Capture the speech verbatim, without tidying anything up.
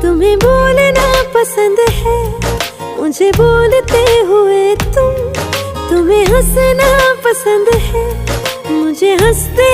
तुम्हें बोलना पसंद है मुझे बोलते हुए तुम, तुम्हें हंसना पसंद है मुझे हंसते